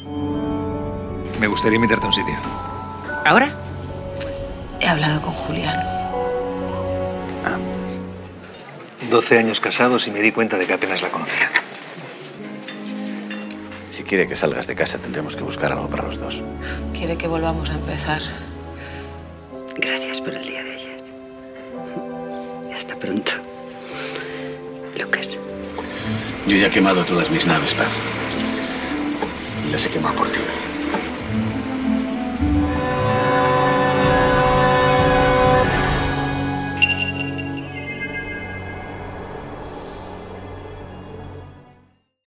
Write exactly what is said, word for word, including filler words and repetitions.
Me gustaría invitarte a un sitio. ¿Ahora? He hablado con Julián. Ah, pues. doce años casados y me di cuenta de que apenas la conocía. Si quiere que salgas de casa, tendremos que buscar algo para los dos. Quiere que volvamos a empezar. Gracias por el día de ayer. Y hasta pronto. Lucas. Yo ya he quemado todas mis naves, Paz. Y las he quemado por ti.